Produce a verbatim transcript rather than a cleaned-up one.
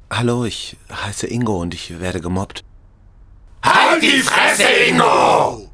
Hallo, ich heiße Ingo und ich werde gemobbt. Halt die Fresse, Ingo!